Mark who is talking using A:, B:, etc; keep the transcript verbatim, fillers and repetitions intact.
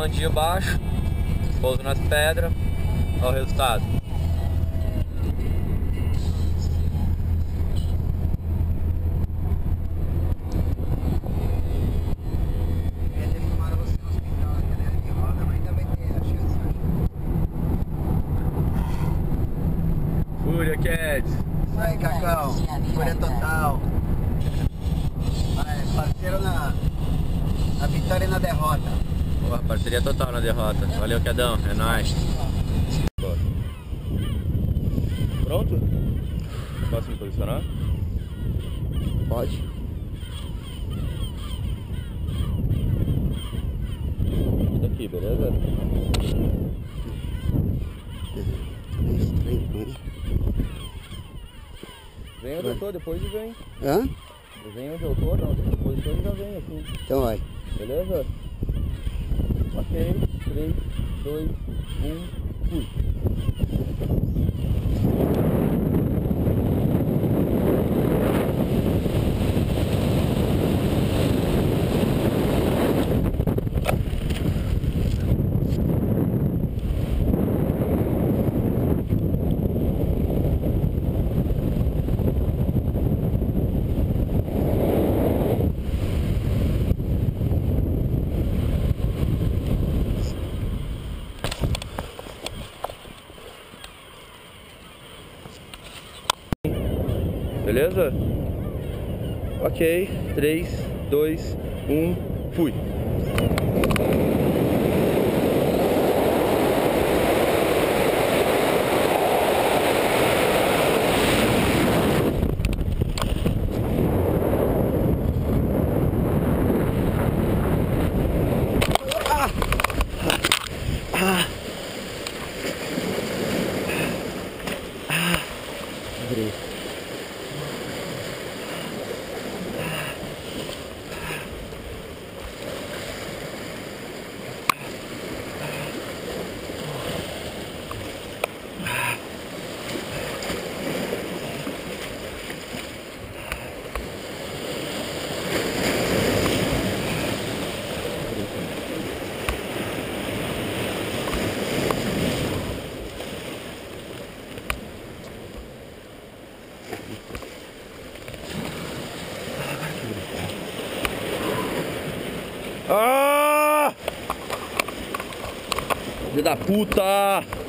A: mandinho baixo, pouso nas pedras, olha o resultado. Fúria, Keds.
B: Isso aí, Cacão. Fúria total. Vai, parceiro na, na vitória e na derrota.
A: Porra, parceria total na derrota. Valeu, Quedão. É nóis. Pronto? Posso me posicionar?
B: Pode.
A: Aqui, beleza? Vem onde eu tô, depois vem.
B: Hã?
A: Vem onde eu tô, não, depois eu já vem assim.
B: Então vai.
A: Beleza? Ok, três, dois, um, fui. Beleza? Ok, três, dois, um, fui. Ah! Ah! Ah! Abri. Ah! Filho da puta!